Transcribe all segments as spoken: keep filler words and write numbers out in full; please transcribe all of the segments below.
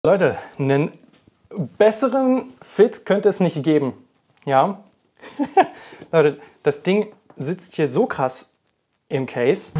Leute, einen besseren Fit könnte es nicht geben. Ja? Leute, das Ding sitzt hier so krass im Case.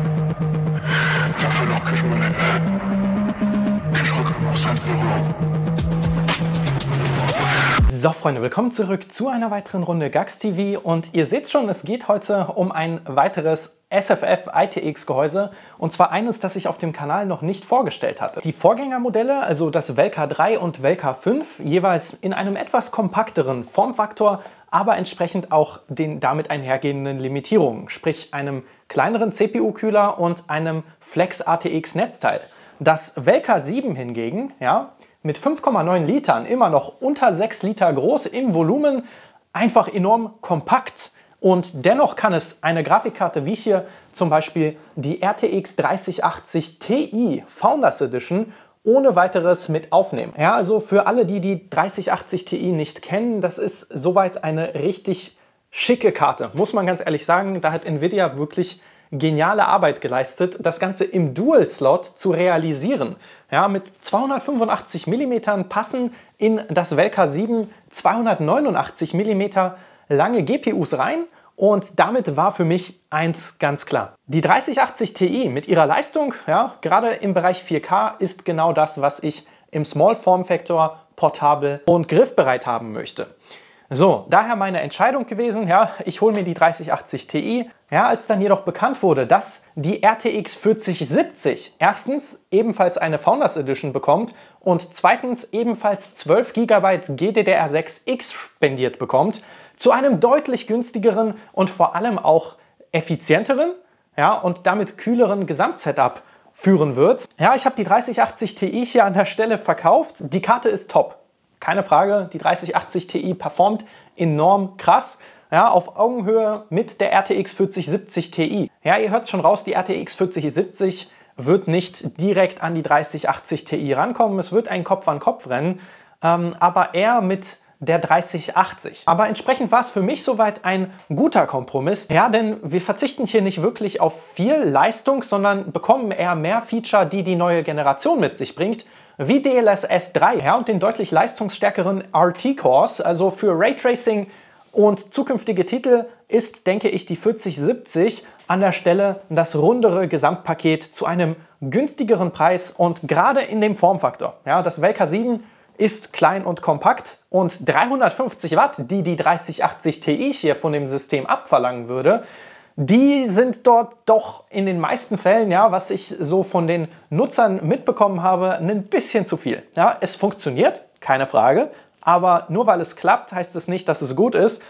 So Freunde, willkommen zurück zu einer weiteren Runde Gax T V und ihr seht schon, es geht heute um ein weiteres S F F I T X Gehäuse und zwar eines, das ich auf dem Kanal noch nicht vorgestellt hatte. Die Vorgängermodelle, also das Velka drei und Velka fünf, jeweils in einem etwas kompakteren Formfaktor, aber entsprechend auch den damit einhergehenden Limitierungen, sprich einem kleineren C P U-Kühler und einem Flex A T X Netzteil. Das Velka sieben hingegen, ja, mit fünf Komma neun Litern, immer noch unter sechs Liter groß im Volumen, einfach enorm kompakt. Und dennoch kann es eine Grafikkarte wie hier zum Beispiel die R T X dreißig achtzig Ti Founders Edition ohne weiteres mit aufnehmen. Ja, also für alle, die die dreißig achtzig Ti nicht kennen, das ist soweit eine richtig schicke Karte, muss man ganz ehrlich sagen. Da hat Nvidia wirklich geniale Arbeit geleistet, das Ganze im Dual-Slot zu realisieren. Ja, mit zweihundertfünfundachtzig Millimeter passen in das Velka sieben zweihundertneunundachtzig Millimeter lange G P Us rein und damit war für mich eins ganz klar. Die dreißig achtzig Ti mit ihrer Leistung, ja, gerade im Bereich vier K, ist genau das, was ich im Small Form Factor portabel und griffbereit haben möchte. So, daher meine Entscheidung gewesen, ja, ich hole mir die dreißig achtzig Ti. Ja, als dann jedoch bekannt wurde, dass die R T X vierzig siebzig erstens ebenfalls eine Founders Edition bekommt und zweitens ebenfalls zwölf Gigabyte G D D R sechs X spendiert bekommt, zu einem deutlich günstigeren und vor allem auch effizienteren, ja, und damit kühleren Gesamtsetup führen wird. Ja, ich habe die dreißig achtzig Ti hier an der Stelle verkauft. Die Karte ist top. Keine Frage, die dreißig achtzig Ti performt enorm krass, ja, auf Augenhöhe mit der R T X vierzig siebzig Ti. Ja, ihr hört es schon raus, die R T X vierzig siebzig wird nicht direkt an die dreißig achtzig Ti rankommen. Es wird ein Kopf-an-Kopf-Rennen, ähm, aber eher mit der dreißig achtzig. Aber entsprechend war es für mich soweit ein guter Kompromiss. Ja, denn wir verzichten hier nicht wirklich auf viel Leistung, sondern bekommen eher mehr Feature, die die neue Generation mit sich bringt, wie D L S S drei, ja, und den deutlich leistungsstärkeren R T-Cores. Also für Raytracing und zukünftige Titel ist, denke ich, die vierzig siebzig an der Stelle das rundere Gesamtpaket zu einem günstigeren Preis und gerade in dem Formfaktor. Ja, das Velka sieben ist klein und kompakt und dreihundertfünfzig Watt, die die dreißig achtzig Ti hier von dem System abverlangen würde, die sind dort doch in den meisten Fällen, ja, was ich so von den Nutzern mitbekommen habe, ein bisschen zu viel. Ja, es funktioniert, keine Frage, aber nur weil es klappt, heißt es nicht, dass es gut ist.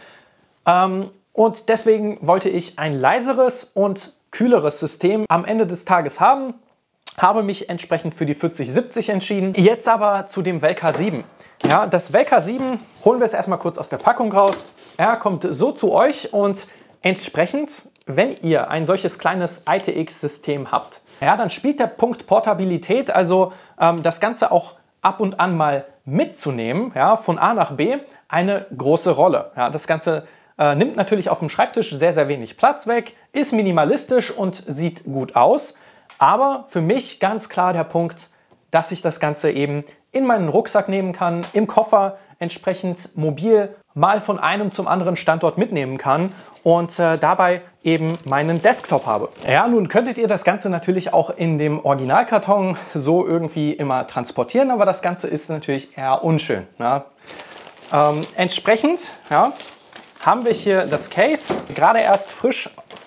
Ähm, und deswegen wollte ich ein leiseres und kühleres System am Ende des Tages haben, habe mich entsprechend für die vierzig siebzig entschieden. Jetzt aber zu dem Velka sieben. Ja, das Velka sieben, holen wir es erstmal kurz aus der Packung raus. Er kommt so zu euch und entsprechend, wenn ihr ein solches kleines I T X-System habt, ja, dann spielt der Punkt Portabilität, also ähm, das Ganze auch ab und an mal mitzunehmen, ja, von A nach B, eine große Rolle. Ja, das Ganze äh, nimmt natürlich auf dem Schreibtisch sehr, sehr wenig Platz weg, ist minimalistisch und sieht gut aus, aber für mich ganz klar der Punkt, dass ich das Ganze eben in meinen Rucksack nehmen kann, im Koffer entsprechend mobil mal von einem zum anderen Standort mitnehmen kann und äh, dabei eben meinen Desktop habe. Ja, nun könntet ihr das Ganze natürlich auch in dem Originalkarton so irgendwie immer transportieren, aber das Ganze ist natürlich eher unschön. Ja. Ähm, entsprechend, ja, haben wir hier das Case, gerade erst frisch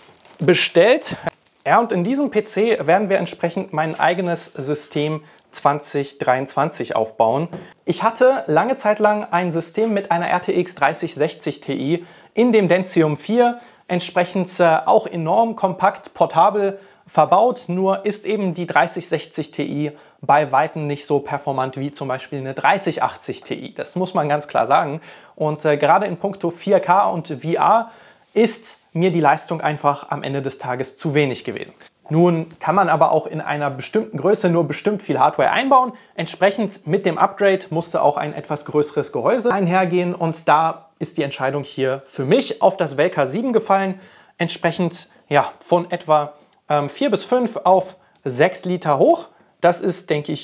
bestellt. Ja, und in diesem P C werden wir entsprechend mein eigenes System zwanzig dreiundzwanzig aufbauen. Ich hatte lange Zeit lang ein System mit einer R T X dreißig sechzig Ti in dem Densium vier, entsprechend äh, auch enorm kompakt, portabel verbaut, nur ist eben die dreißig sechzig Ti bei Weitem nicht so performant wie zum Beispiel eine dreißig achtzig Ti. Das muss man ganz klar sagen. Und äh, gerade in puncto vier K und V R ist mir die Leistung einfach am Ende des Tages zu wenig gewesen. Nun kann man aber auch in einer bestimmten Größe nur bestimmt viel Hardware einbauen. Entsprechend mit dem Upgrade musste auch ein etwas größeres Gehäuse einhergehen und da ist die Entscheidung hier für mich auf das Velka sieben gefallen. Entsprechend ja, von etwa ähm, vier bis fünf auf sechs Liter hoch. Das ist, denke ich,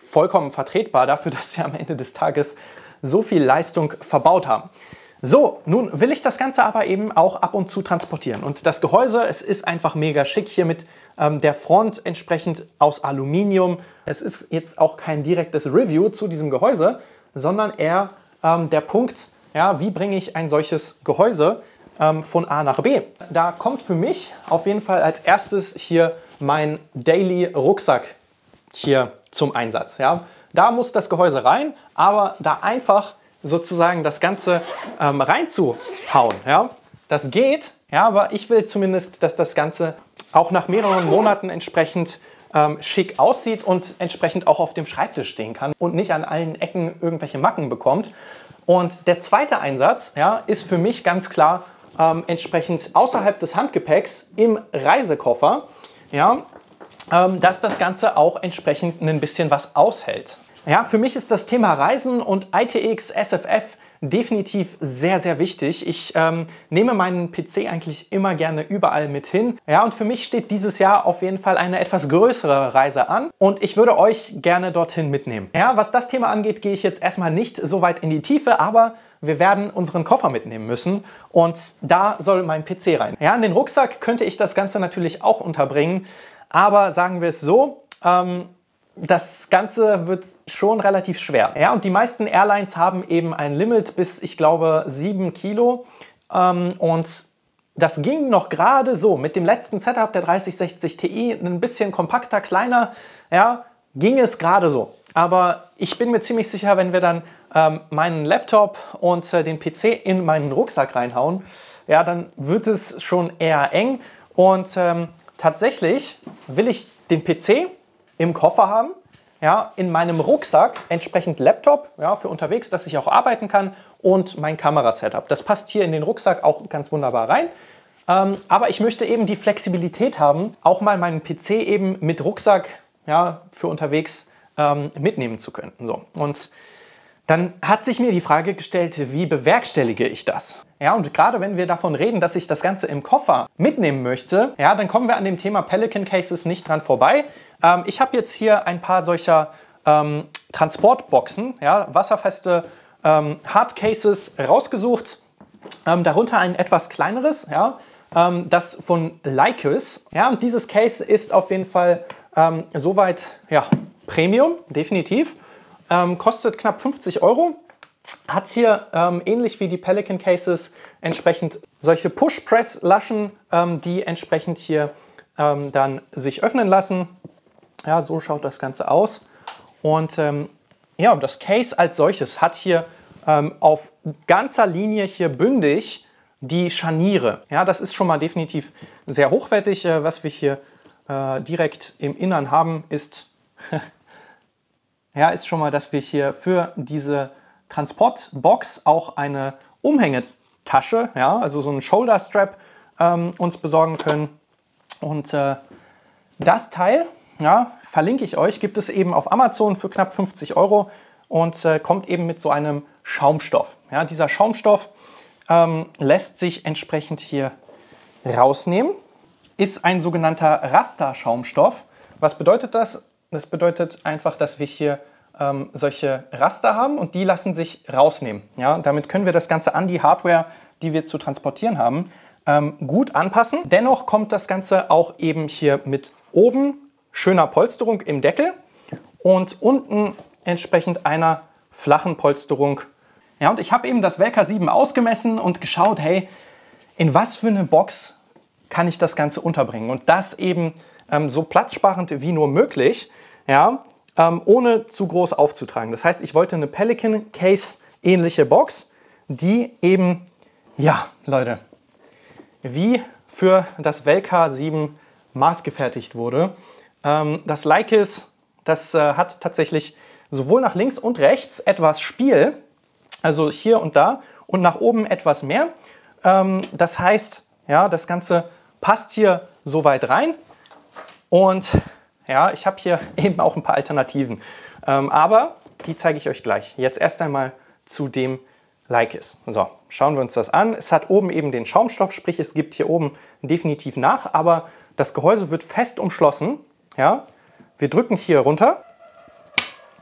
vollkommen vertretbar dafür, dass wir am Ende des Tages so viel Leistung verbaut haben. So, nun will ich das Ganze aber eben auch ab und zu transportieren. Und das Gehäuse, es ist einfach mega schick hier mit ähm, der Front entsprechend aus Aluminium. Es ist jetzt auch kein direktes Review zu diesem Gehäuse, sondern eher ähm, der Punkt, ja, wie bringe ich ein solches Gehäuse ähm, von A nach B. Da kommt für mich auf jeden Fall als erstes hier mein Daily Rucksack hier zum Einsatz. Ja. Da muss das Gehäuse rein, aber da einfach sozusagen das Ganze ähm, reinzuhauen. Ja? Das geht, ja, aber ich will zumindest, dass das Ganze auch nach mehreren Monaten entsprechend ähm, schick aussieht und entsprechend auch auf dem Schreibtisch stehen kann und nicht an allen Ecken irgendwelche Macken bekommt. Und der zweite Einsatz, ja, ist für mich ganz klar ähm, entsprechend außerhalb des Handgepäcks im Reisekoffer, ja, ähm, dass das Ganze auch entsprechend ein bisschen was aushält. Ja, für mich ist das Thema Reisen und I T X, S F F definitiv sehr, sehr wichtig. Ich ähm, nehme meinen P C eigentlich immer gerne überall mit hin. Ja, und für mich steht dieses Jahr auf jeden Fall eine etwas größere Reise an und ich würde euch gerne dorthin mitnehmen. Ja, was das Thema angeht, gehe ich jetzt erstmal nicht so weit in die Tiefe, aber wir werden unseren Koffer mitnehmen müssen und da soll mein P C rein. Ja, in den Rucksack könnte ich das Ganze natürlich auch unterbringen, aber sagen wir es so, ähm, das Ganze wird schon relativ schwer. Ja, und die meisten Airlines haben eben ein Limit bis, ich glaube, sieben Kilo. Ähm, und das ging noch gerade so. Mit dem letzten Setup, der dreißig sechzig Ti, ein bisschen kompakter, kleiner, ja, ging es gerade so. Aber ich bin mir ziemlich sicher, wenn wir dann ähm, meinen Laptop und äh, den P C in meinen Rucksack reinhauen, ja, dann wird es schon eher eng. Und ähm, tatsächlich will ich den P C im Koffer haben, ja, in meinem Rucksack entsprechend Laptop, ja, für unterwegs, dass ich auch arbeiten kann und mein Kamerasetup. Das passt hier in den Rucksack auch ganz wunderbar rein. Ähm, aber ich möchte eben die Flexibilität haben, auch mal meinen P C eben mit Rucksack, ja, für unterwegs ähm, mitnehmen zu können. So. Und dann hat sich mir die Frage gestellt, wie bewerkstellige ich das? Ja, und gerade wenn wir davon reden, dass ich das Ganze im Koffer mitnehmen möchte, ja, dann kommen wir an dem Thema Pelican Cases nicht dran vorbei. Ähm, ich habe jetzt hier ein paar solcher ähm, Transportboxen, ja, wasserfeste ähm, Hardcases rausgesucht. Ähm, darunter ein etwas kleineres, ja, ähm, das von Lycus. Ja, und dieses Case ist auf jeden Fall ähm, soweit, ja, Premium, definitiv. Ähm, kostet knapp fünfzig Euro. Hat hier ähm, ähnlich wie die Pelican Cases entsprechend solche Push-Press-Laschen, ähm, die entsprechend hier ähm, dann sich öffnen lassen. Ja, so schaut das Ganze aus. Und ähm, ja, das Case als solches hat hier ähm, auf ganzer Linie hier bündig die Scharniere. Ja, das ist schon mal definitiv sehr hochwertig. Äh, was wir hier äh, direkt im Innern haben, ist, ja, ist schon mal, dass wir hier für diese Transportbox auch eine Umhängetasche, ja, also so einen Shoulder Strap ähm, uns besorgen können. Und äh, das Teil, ja, verlinke ich euch, gibt es eben auf Amazon für knapp fünfzig Euro und äh, kommt eben mit so einem Schaumstoff. Ja, dieser Schaumstoff ähm, lässt sich entsprechend hier rausnehmen, ist ein sogenannter Raster-Schaumstoff. Was bedeutet das? Das bedeutet einfach, dass wir hier ähm, solche Raster haben und die lassen sich rausnehmen. Ja, damit können wir das Ganze an die Hardware, die wir zu transportieren haben, ähm, gut anpassen. Dennoch kommt das Ganze auch eben hier mit oben schöner Polsterung im Deckel und unten entsprechend einer flachen Polsterung. Ja, und ich habe eben das Velka sieben ausgemessen und geschaut, hey, in was für eine Box kann ich das Ganze unterbringen? Und das eben ähm, so platzsparend wie nur möglich, ja, ähm, ohne zu groß aufzutragen. Das heißt, ich wollte eine Pelican Case ähnliche Box, die eben, ja, Leute, wie für das Velka sieben maßgefertigt wurde. Ähm, das Lycus, das äh, hat tatsächlich sowohl nach links und rechts etwas Spiel, also hier und da, und nach oben etwas mehr. Ähm, das heißt, ja, das Ganze passt hier so weit rein. Und ja, ich habe hier eben auch ein paar Alternativen. Ähm, aber die zeige ich euch gleich. Jetzt erst einmal zu dem Lycus. So, schauen wir uns das an. Es hat oben eben den Schaumstoff, sprich es gibt hier oben definitiv nach, aber das Gehäuse wird fest umschlossen. Ja, wir drücken hier runter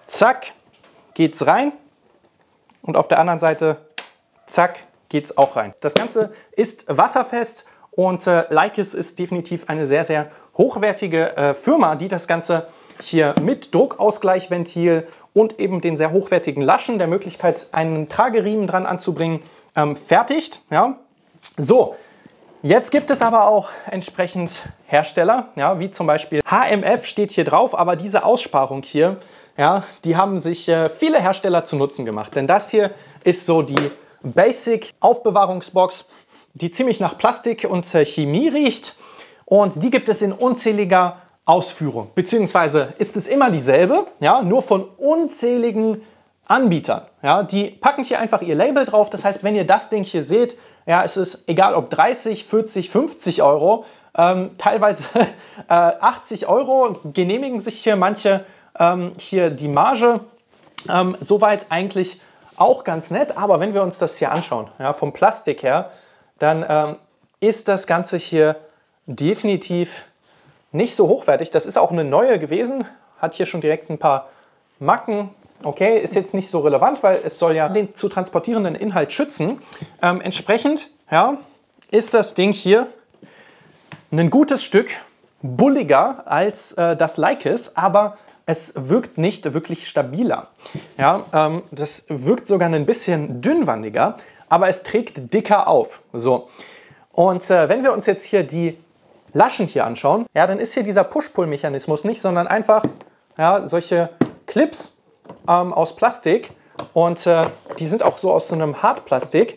zack, geht's rein. Und auf der anderen Seite, zack, geht's auch rein. Das Ganze ist wasserfest und äh, Leicus ist definitiv eine sehr, sehr hochwertige äh, Firma, die das Ganze hier mit Druckausgleichventil und eben den sehr hochwertigen Laschen, der Möglichkeit, einen Trageriemen dran anzubringen, ähm, fertigt. Ja. So, jetzt gibt es aber auch entsprechend Hersteller, ja, wie zum Beispiel H M F steht hier drauf, aber diese Aussparung hier, ja, die haben sich äh, viele Hersteller zu Nutzen gemacht. Denn das hier ist so die Basic-Aufbewahrungsbox, die ziemlich nach Plastik und äh, Chemie riecht. Und die gibt es in unzähliger Ausführung. Beziehungsweise ist es immer dieselbe, ja, nur von unzähligen Anbietern. Ja, die packen hier einfach ihr Label drauf. Das heißt, wenn ihr das Ding hier seht, ja, es ist egal ob dreißig, vierzig, fünfzig Euro, ähm, teilweise äh, achtzig Euro, genehmigen sich hier manche ähm, hier die Marge. Ähm, soweit eigentlich auch ganz nett. Aber wenn wir uns das hier anschauen, ja, vom Plastik her, dann ähm, ist das Ganze hier definitiv nicht so hochwertig. Das ist auch eine neue gewesen, hat hier schon direkt ein paar Macken. Okay, ist jetzt nicht so relevant, weil es soll ja den zu transportierenden Inhalt schützen. Ähm, entsprechend, ja, ist das Ding hier ein gutes Stück bulliger als äh, das Leicus, aber es wirkt nicht wirklich stabiler. Ja, ähm, das wirkt sogar ein bisschen dünnwandiger, aber es trägt dicker auf. So. Und äh, wenn wir uns jetzt hier die Laschen hier anschauen, ja, dann ist hier dieser Push-Pull-Mechanismus nicht, sondern einfach ja, solche Clips ähm, aus Plastik und äh, die sind auch so aus so einem Hartplastik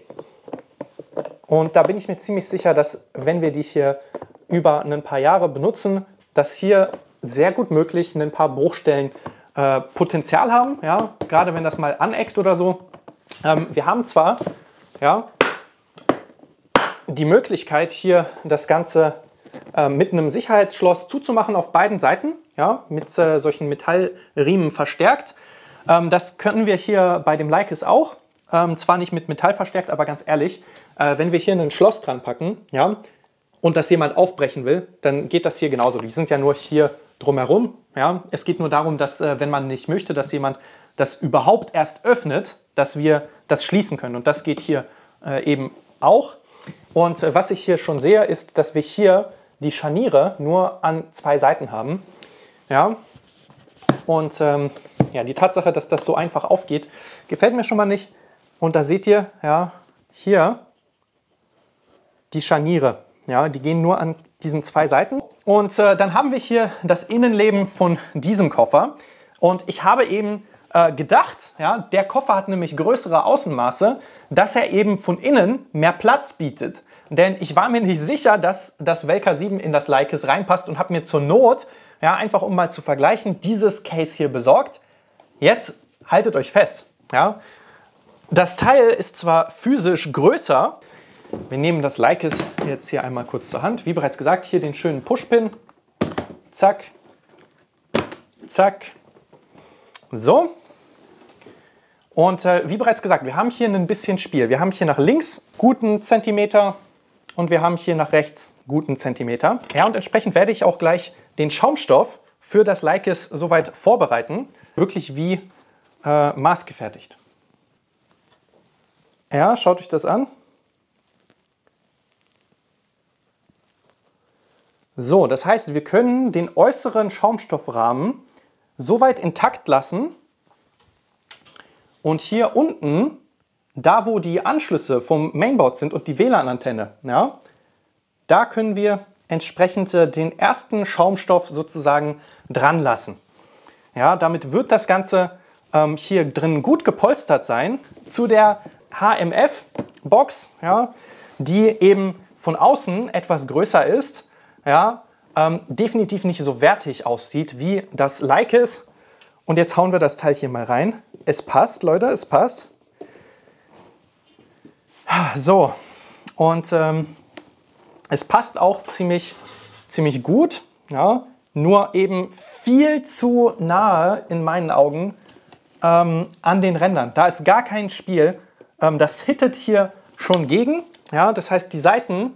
und da bin ich mir ziemlich sicher, dass wenn wir die hier über ein paar Jahre benutzen, dass hier sehr gut möglich ein paar Bruchstellen äh, Potenzial haben, ja, gerade wenn das mal aneckt oder so. Ähm, wir haben zwar ja, die Möglichkeit hier das Ganze mit einem Sicherheitsschloss zuzumachen auf beiden Seiten, ja, mit äh, solchen Metallriemen verstärkt. Ähm, das können wir hier bei dem Leicus auch, ähm, zwar nicht mit Metall verstärkt, aber ganz ehrlich, äh, wenn wir hier ein Schloss dran packen, ja, und das jemand aufbrechen will, dann geht das hier genauso. Die sind ja nur hier drumherum. Ja. Es geht nur darum, dass äh, wenn man nicht möchte, dass jemand das überhaupt erst öffnet, dass wir das schließen können. Und das geht hier äh, eben auch. Und äh, was ich hier schon sehe, ist, dass wir hier die Scharniere nur an zwei Seiten haben. Ja. Und ähm, ja, die Tatsache, dass das so einfach aufgeht, gefällt mir schon mal nicht. Und da seht ihr, ja, hier die Scharniere. Ja, die gehen nur an diesen zwei Seiten. Und äh, dann haben wir hier das Innenleben von diesem Koffer. Und ich habe eben äh, gedacht, ja, der Koffer hat nämlich größere Außenmaße, dass er eben von innen mehr Platz bietet. Denn ich war mir nicht sicher, dass das Velka sieben in das Leicus reinpasst und habe mir zur Not, ja, einfach um mal zu vergleichen, dieses Case hier besorgt. Jetzt haltet euch fest. Ja. Das Teil ist zwar physisch größer. Wir nehmen das Leicus jetzt hier einmal kurz zur Hand. Wie bereits gesagt, hier den schönen Pushpin. Zack. Zack. So. Und äh, wie bereits gesagt, wir haben hier ein bisschen Spiel. Wir haben hier nach links guten Zentimeter und wir haben hier nach rechts guten Zentimeter. Ja, und entsprechend werde ich auch gleich den Schaumstoff für das Leicus soweit vorbereiten. Wirklich wie äh, maßgefertigt. Ja, schaut euch das an. So, das heißt, wir können den äußeren Schaumstoffrahmen so weit intakt lassen und hier unten, da wo die Anschlüsse vom Mainboard sind und die W L A N-Antenne, ja, da können wir entsprechend den ersten Schaumstoff sozusagen dran lassen. Ja, damit wird das Ganze ähm, hier drin gut gepolstert sein zu der H M F-Box, ja, die eben von außen etwas größer ist. Ja, ähm, definitiv nicht so wertig aussieht wie das Leicus. Und jetzt hauen wir das Teil hier mal rein. Es passt, Leute, es passt. So, und ähm, es passt auch ziemlich, ziemlich gut. Ja, nur eben viel zu nahe in meinen Augen ähm, an den Rändern. Da ist gar kein Spiel. Ähm, das hittet hier schon gegen. Ja, das heißt, die Seiten,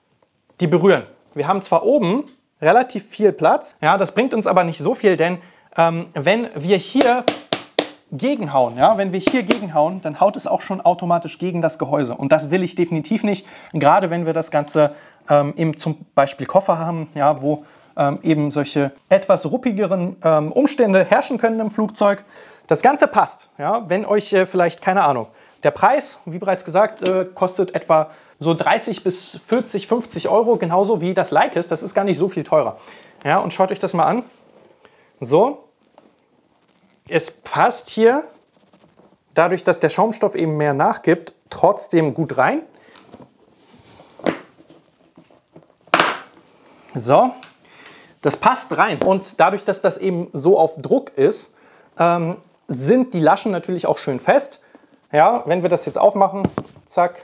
die berühren. Wir haben zwar oben relativ viel Platz, ja, das bringt uns aber nicht so viel, denn ähm, wenn wir hier gegenhauen, ja, wenn wir hier gegenhauen, dann haut es auch schon automatisch gegen das Gehäuse. Und das will ich definitiv nicht, gerade wenn wir das Ganze ähm, im zum Beispiel Koffer haben, ja, wo ähm, eben solche etwas ruppigeren ähm, Umstände herrschen können im Flugzeug. Das Ganze passt, ja, wenn euch äh, vielleicht, keine Ahnung, der Preis, wie bereits gesagt, äh, kostet etwa so dreißig bis vierzig, fünfzig Euro, genauso wie das Leicus, das ist gar nicht so viel teurer. Ja, und schaut euch das mal an. So. Es passt hier, dadurch, dass der Schaumstoff eben mehr nachgibt, trotzdem gut rein. So, das passt rein. Und dadurch, dass das eben so auf Druck ist, ähm, sind die Laschen natürlich auch schön fest. Ja, wenn wir das jetzt aufmachen, zack,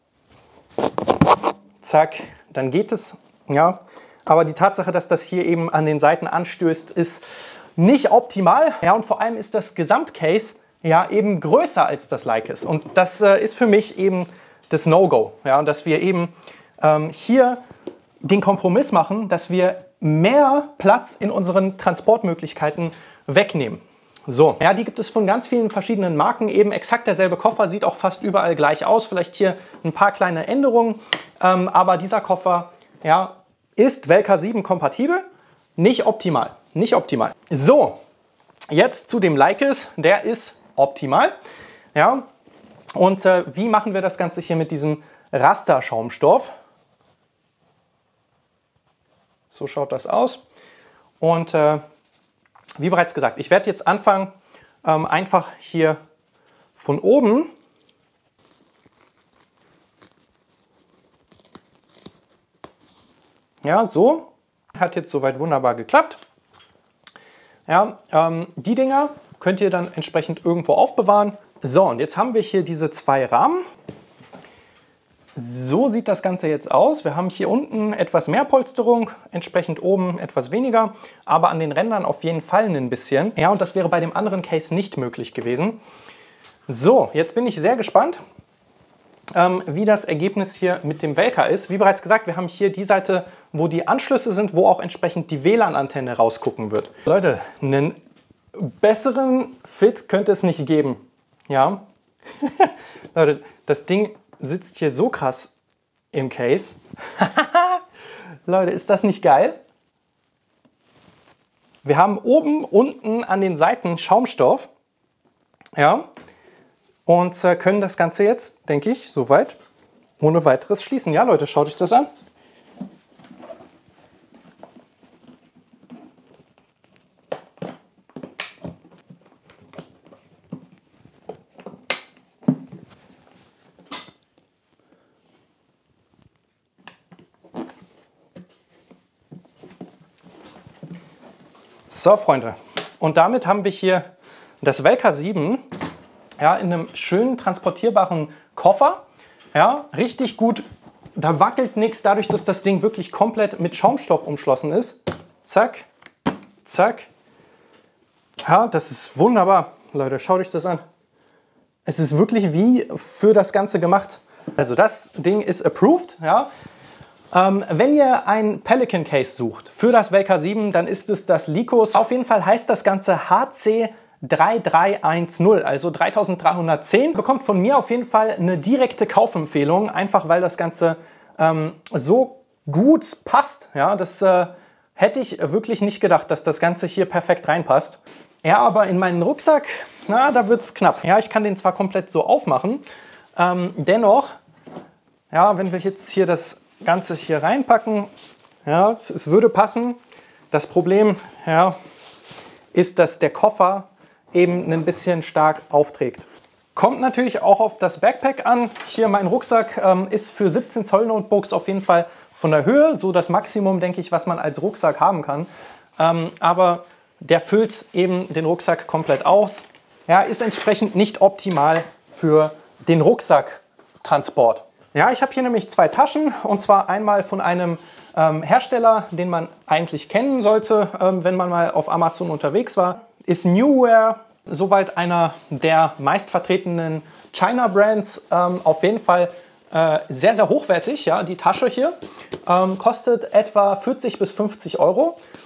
zack, dann geht es. Ja, aber die Tatsache, dass das hier eben an den Seiten anstößt, ist nicht optimal. Ja, und vor allem ist das Gesamtcase ja eben größer als das Leicus. Und das äh, ist für mich eben das No-Go. Ja, dass wir eben ähm, hier den Kompromiss machen, dass wir mehr Platz in unseren Transportmöglichkeiten wegnehmen. So, ja, die gibt es von ganz vielen verschiedenen Marken. Eben exakt derselbe Koffer, sieht auch fast überall gleich aus. Vielleicht hier ein paar kleine Änderungen. Ähm, aber dieser Koffer, ja, ist Velka sieben kompatibel. Nicht optimal. Nicht optimal. So, jetzt zu dem Leicus. Der ist optimal. Ja, und äh, wie machen wir das Ganze hier mit diesem Rasterschaumstoff? So schaut das aus. Und äh, wie bereits gesagt, ich werde jetzt anfangen, ähm, einfach hier von oben ja, so. Hat jetzt soweit wunderbar geklappt. Ja, ähm, die Dinger könnt ihr dann entsprechend irgendwo aufbewahren. So, und jetzt haben wir hier diese zwei Rahmen. So sieht das Ganze jetzt aus. Wir haben hier unten etwas mehr Polsterung, entsprechend oben etwas weniger, aber an den Rändern auf jeden Fall ein bisschen. Ja, und das wäre bei dem anderen Case nicht möglich gewesen. So, jetzt bin ich sehr gespannt, ähm, wie das Ergebnis hier mit dem Velka ist. Wie bereits gesagt, wir haben hier die Seite, wo die Anschlüsse sind, wo auch entsprechend die W L A N-Antenne rausgucken wird. Leute, einen besseren Fit könnte es nicht geben. Ja, Leute, das Ding sitzt hier so krass im Case. Leute, ist das nicht geil? Wir haben oben, unten an den Seiten Schaumstoff. Ja, und äh, können das Ganze jetzt, denke ich, soweit ohne weiteres schließen. Ja, Leute, schaut euch das an. So, Freunde, und damit haben wir hier das Velka sieben, ja, in einem schönen transportierbaren Koffer. Ja, richtig gut, da wackelt nichts, dadurch, dass das Ding wirklich komplett mit Schaumstoff umschlossen ist. Zack, zack. Ja, das ist wunderbar. Leute, schaut euch das an. Es ist wirklich wie für das Ganze gemacht. Also das Ding ist approved, ja. Ähm, wenn ihr ein Pelican Case sucht für das Velka sieben, dann ist es das Lycos. Auf jeden Fall heißt das Ganze H C drei drei eins null, also dreitausenddreihundertzehn. Bekommt von mir auf jeden Fall eine direkte Kaufempfehlung, einfach weil das Ganze ähm, so gut passt. Ja, das äh, hätte ich wirklich nicht gedacht, dass das Ganze hier perfekt reinpasst. Ja, aber in meinen Rucksack, na, da wird es knapp. Ja, ich kann den zwar komplett so aufmachen, ähm, dennoch, ja, wenn wir jetzt hier das Ganze hier reinpacken, ja, es, es würde passen. Das Problem, ja, ist, dass der Koffer eben ein bisschen stark aufträgt. Kommt natürlich auch auf das Backpack an. Hier mein Rucksack ähm, ist für siebzehn Zoll Notebooks auf jeden Fall von der Höhe so das Maximum, denke ich, was man als Rucksack haben kann. Ähm, aber der füllt eben den Rucksack komplett aus. Ja, ist entsprechend nicht optimal für den Rucksacktransport. Ja, ich habe hier nämlich zwei Taschen, und zwar einmal von einem ähm, Hersteller, den man eigentlich kennen sollte, ähm, wenn man mal auf Amazon unterwegs war. Ist Newware, soweit einer der meistvertretenen China-Brands. Ähm, auf jeden Fall äh, sehr, sehr hochwertig. Ja, die Tasche hier ähm, kostet etwa vierzig bis fünfzig Euro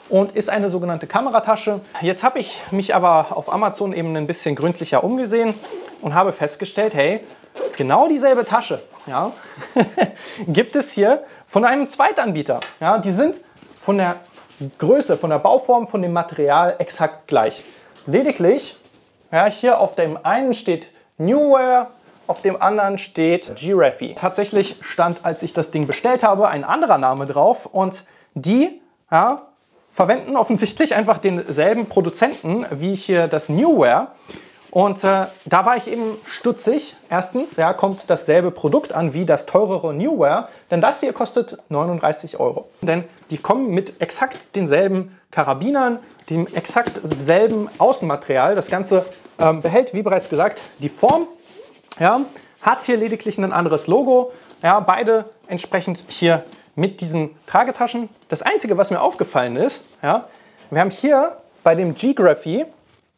und ist eine sogenannte Kameratasche. Jetzt habe ich mich aber auf Amazon eben ein bisschen gründlicher umgesehen und habe festgestellt, hey, genau dieselbe Tasche, ja, gibt es hier von einem Zweitanbieter. Ja, die sind von der Größe, von der Bauform, von dem Material exakt gleich. Lediglich, ja, hier auf dem einen steht Neewer, auf dem anderen steht Giraffe. Tatsächlich stand, als ich das Ding bestellt habe, ein anderer Name drauf und die, ja, verwenden offensichtlich einfach denselben Produzenten wie hier das Neewer. Und äh, da war ich eben stutzig. Erstens, ja, kommt dasselbe Produkt an wie das teurere Neewer, denn das hier kostet neununddreißig Euro. Denn die kommen mit exakt denselben Karabinern, dem exakt selben Außenmaterial. Das Ganze ähm, behält, wie bereits gesagt, die Form, ja, hat hier lediglich ein anderes Logo. Ja, beide entsprechend hier mit diesen Tragetaschen. Das Einzige, was mir aufgefallen ist, ja, wir haben hier bei dem Giraffe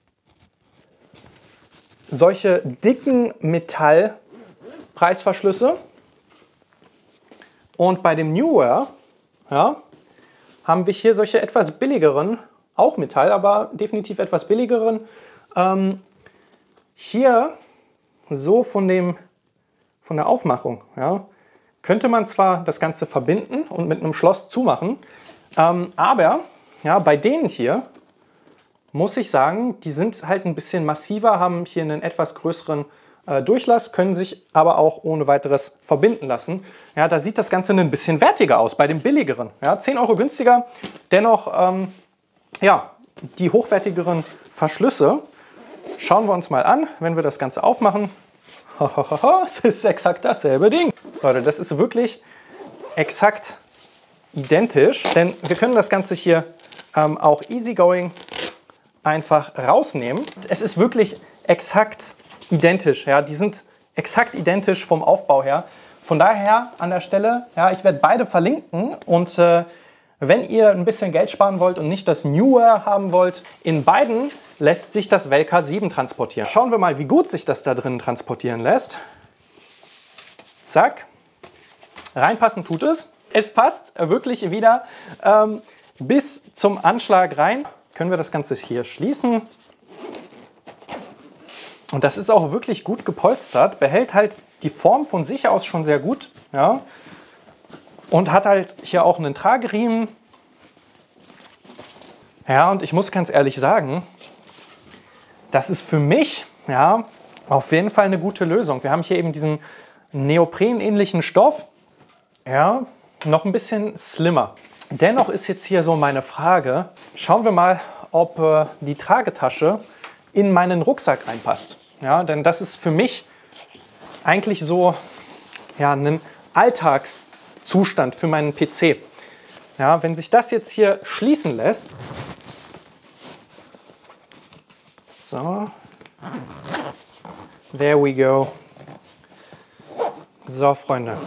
solche dicken Metall-Reißverschlüsse und bei dem Neewer, ja, haben wir hier solche etwas billigeren, auch Metall, aber definitiv etwas billigeren, ähm, hier so von, dem, von der Aufmachung, ja, könnte man zwar das Ganze verbinden und mit einem Schloss zumachen, ähm, aber ja, bei denen hier muss ich sagen, die sind halt ein bisschen massiver, haben hier einen etwas größeren äh, Durchlass, können sich aber auch ohne weiteres verbinden lassen. Ja, da sieht das Ganze ein bisschen wertiger aus, bei dem billigeren. Ja, zehn Euro günstiger, dennoch ähm, ja, die hochwertigeren Verschlüsse. Schauen wir uns mal an, wenn wir das Ganze aufmachen. Es ist exakt dasselbe Ding. Leute, das ist wirklich exakt identisch, denn wir können das Ganze hier ähm, auch easygoing einfach rausnehmen. Es ist wirklich exakt identisch. Ja, die sind exakt identisch vom Aufbau her. Von daher an der Stelle, ja, ich werde beide verlinken und äh, wenn ihr ein bisschen Geld sparen wollt und nicht das Neewer haben wollt, in beiden lässt sich das Velka sieben transportieren. Schauen wir mal, wie gut sich das da drin transportieren lässt. Zack. Reinpassen tut es. Es passt wirklich wieder ähm, bis zum Anschlag rein. Können wir das Ganze hier schließen. Und das ist auch wirklich gut gepolstert. Behält halt die Form von sich aus schon sehr gut. Ja. Und hat halt hier auch einen Trageriemen. Ja, und ich muss ganz ehrlich sagen, das ist für mich, ja, auf jeden Fall eine gute Lösung. Wir haben hier eben diesen Neopren-ähnlichen Stoff. Ja, noch ein bisschen slimmer. Dennoch ist jetzt hier so meine Frage, schauen wir mal, ob äh, die Tragetasche in meinen Rucksack reinpasst. Ja, denn das ist für mich eigentlich so, ja, ein Alltagszustand für meinen P C. Ja, wenn sich das jetzt hier schließen lässt, so, there we go. So, Freunde.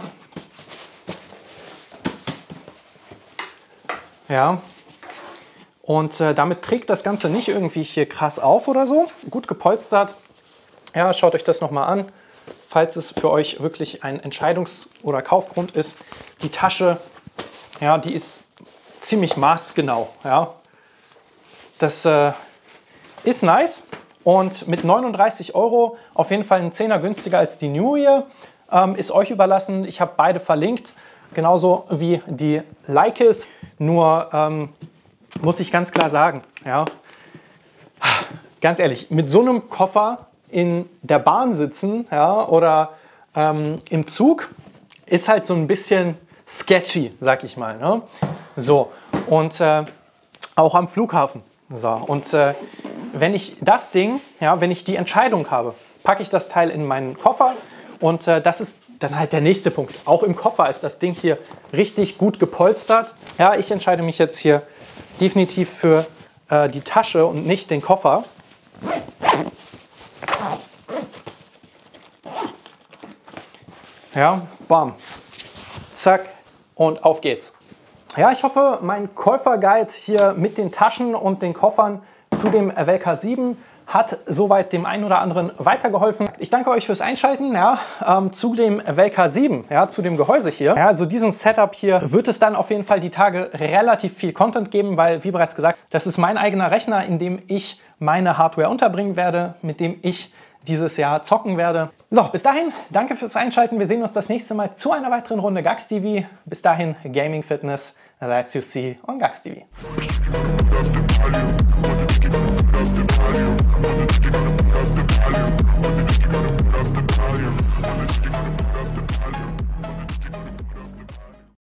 Ja, und äh, damit trägt das Ganze nicht irgendwie hier krass auf oder so. Gut gepolstert. Ja, schaut euch das nochmal an, falls es für euch wirklich ein Entscheidungs- oder Kaufgrund ist. Die Tasche, ja, die ist ziemlich maßgenau. Ja. Das äh, ist nice und mit neununddreißig Euro auf jeden Fall ein Zehner günstiger als die Neewer. Ähm, ist euch überlassen. Ich habe beide verlinkt, genauso wie die Leicas. Nur ähm, muss ich ganz klar sagen, ja, ganz ehrlich, mit so einem Koffer in der Bahn sitzen, ja, oder ähm, im Zug ist halt so ein bisschen sketchy, sag ich mal. Ne? So, und äh, auch am Flughafen. So, und äh, wenn ich das Ding, ja, wenn ich die Entscheidung habe, packe ich das Teil in meinen Koffer und äh, das ist dann halt der nächste Punkt. Auch im Koffer ist das Ding hier richtig gut gepolstert. Ja, ich entscheide mich jetzt hier definitiv für äh, die Tasche und nicht den Koffer. Ja, bam, zack und auf geht's. Ja, ich hoffe, mein Käuferguide hier mit den Taschen und den Koffern zu dem Velka sieben hat soweit dem einen oder anderen weitergeholfen. Ich danke euch fürs Einschalten. Ja, ähm, zu dem Velka sieben, ja, zu dem Gehäuse hier, ja, also diesem Setup hier, wird es dann auf jeden Fall die Tage relativ viel Content geben, weil, wie bereits gesagt, das ist mein eigener Rechner, in dem ich meine Hardware unterbringen werde, mit dem ich dieses Jahr zocken werde. So, bis dahin, danke fürs Einschalten. Wir sehen uns das nächste Mal zu einer weiteren Runde GAX T V. Bis dahin, Gaming Fitness, that's you see on GAX T V.